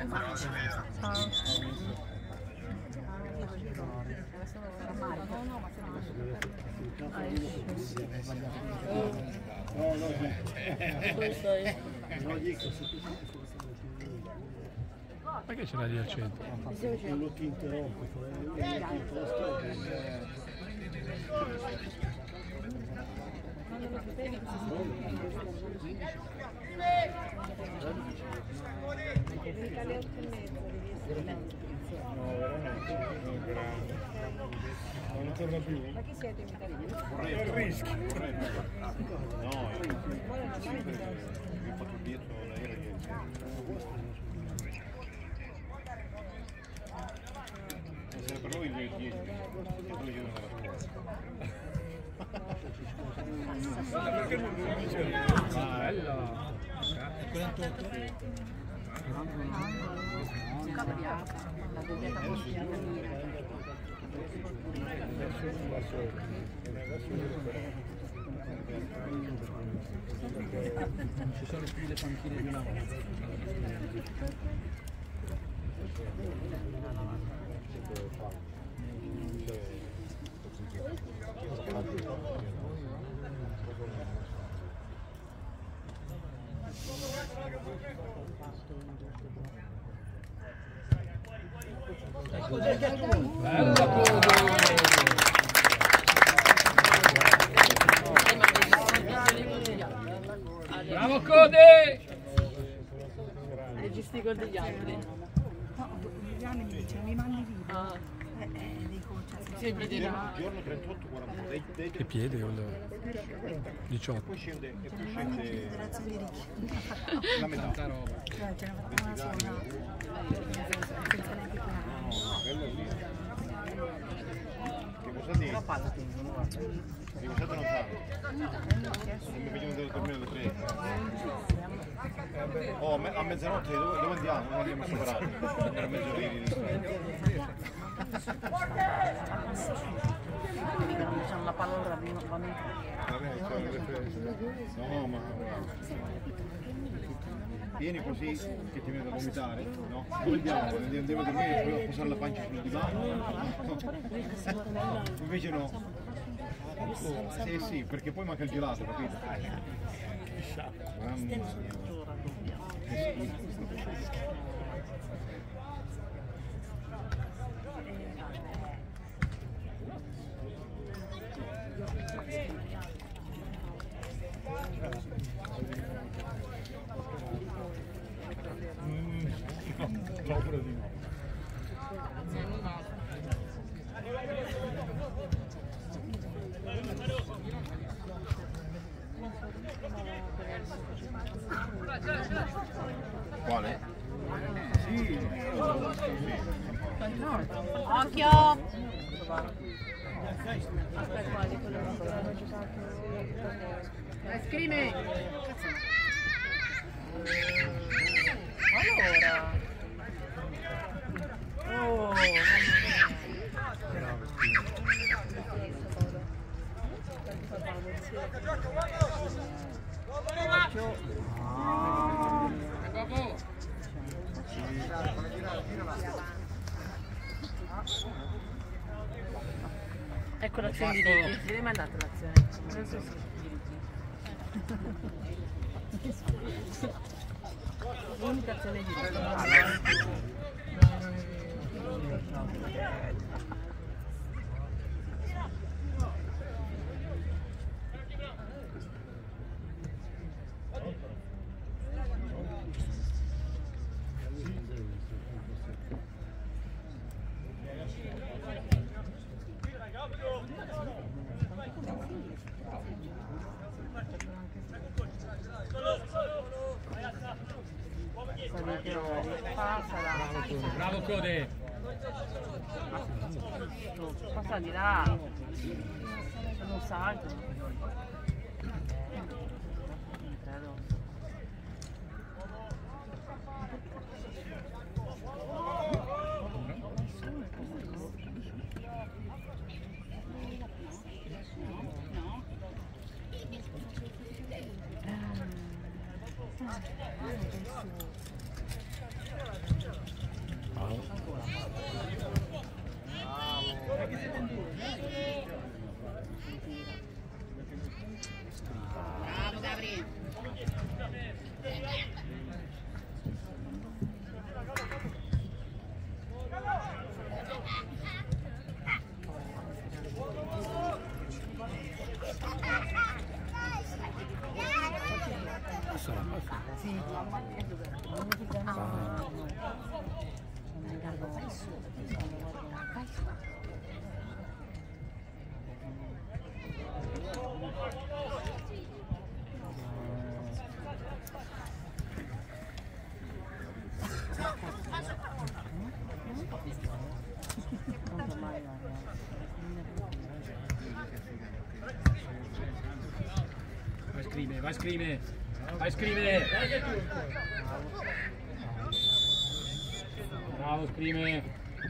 Perché ce l'hai lì al centro? Quello ti interrompe, Non torna più. Ma chi siete in Italia? Vorrei rischi. No, io ho fatto dietro l'aereo che per noi il 10, poi io non era scuola. Perché non lo dice? Bella! 48? Non ci sono più le panchine di una volta. Bella Codo! Bravo Code! Registi gol degli altri. No, gli anni mi dice, mi mandi video. Dico, Sempre di là. Giorno 38, 40. Che piede, 18. Poi scende federazione di ricchi. la metà. Cioè, ce ne facciamo una sola. Senza neanche Quello lì. Che cosa dici? Che cosa non sanno? Non mi vedono del torneo alle 3. Oh, a mezzanotte dove andiamo? Non andiamo a superare. Andare a mezzogiorni di strada. Diciamo la palla ora No, ma vieni così che ti viene da vomitare, no? Dove andiamo? Andiamo a dormire, poi a posare la pancia sul divano. Invece no. Sì, perché poi manca il gelato, capito? Mamma mia. Paura di no. Quale? Sì. Occhio! Scrive! Allora. Oh, ecco l'azione di Ricky. Viene mandata l'azione. Adesso sì. L'unica azione di Ricky. Bravo Code! Passa di là. C'è un salto. Credo. Bravo Gabri! Vai scrive! Vai scrive! Bravo scrive!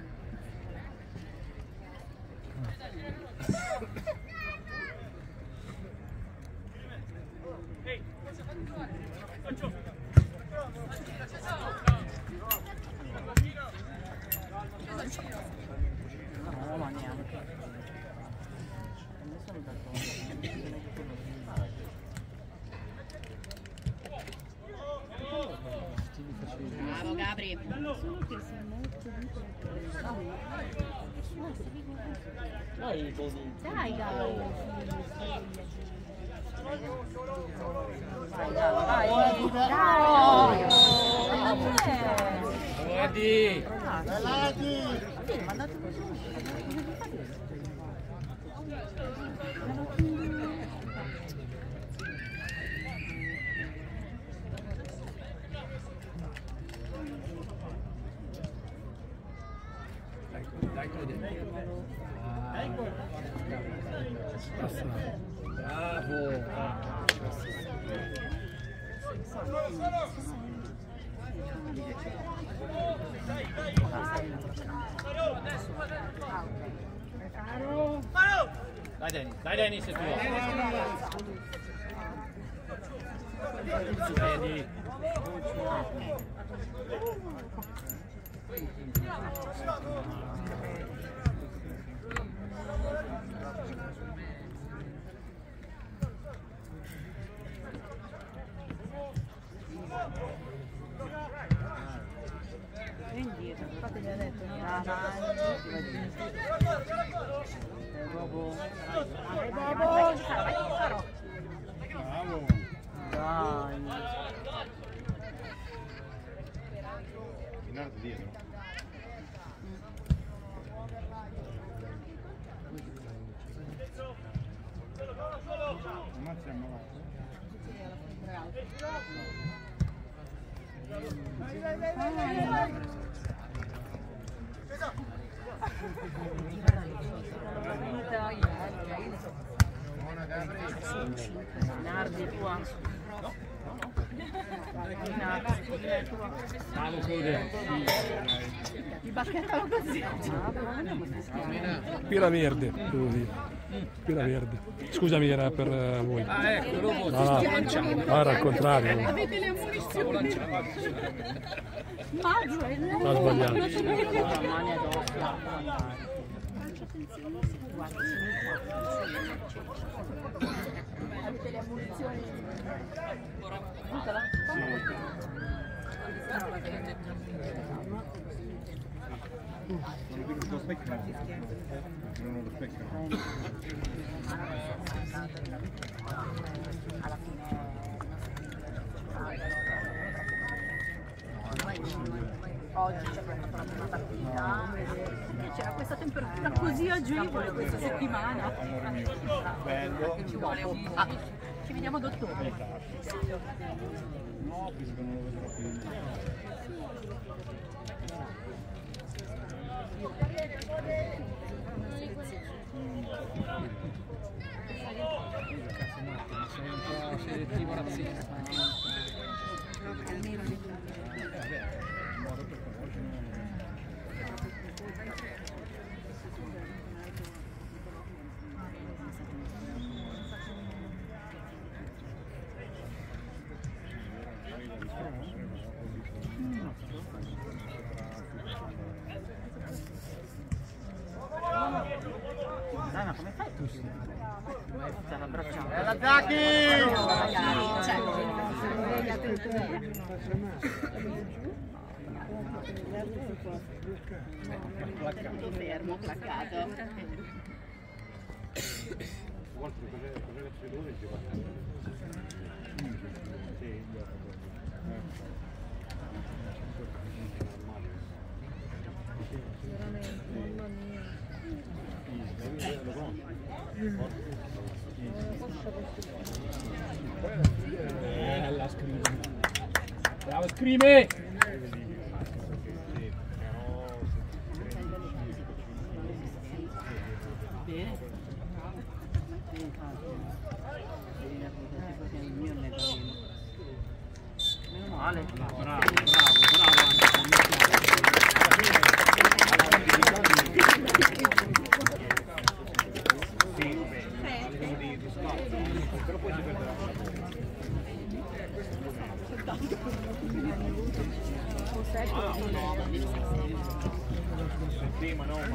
No, ma neanche. Non sono d'accordo. Bravo Gabri! Dai, così. Dai Gabri! Guardi! Dai Code! Bravo! Dai Dennis, è tuo! Vedi! Nardi tua. Ti bacchettano così. Pira verde, devo dire. Pira verde. Scusami, era per voi. Ah, ecco, dopo No, era al contrario. Avete le munizioni? Maggio, Ha sbagliato. Mani addosso. Avete le munizioni? Lo speccano. Non lo speccano. Oggi c'è stata la prima partita, c'era questa temperatura così agevole questa settimana. Bello. Ci vuole un po'. Ci vediamo ad ottobre. No, penso che non lo vedrò più. Sei un po' selettivo razzista. Dai, ma come fai tu? Stai abbracciando. Bella Zacchi! Tutto fermo, placcato. Bella scrive. Bravo scrive! Meno male. Bravo. Sì, ma no.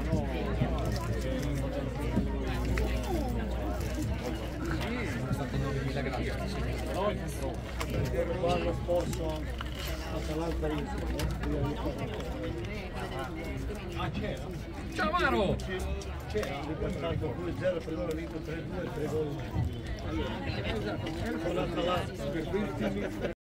L'anno scorso Atalanta Ah, c'era? Ciao Maro! c'era, è passato 2-0 per l'ora vinto 3-2 3 gol. Con l'Atalanta per 20 minuti.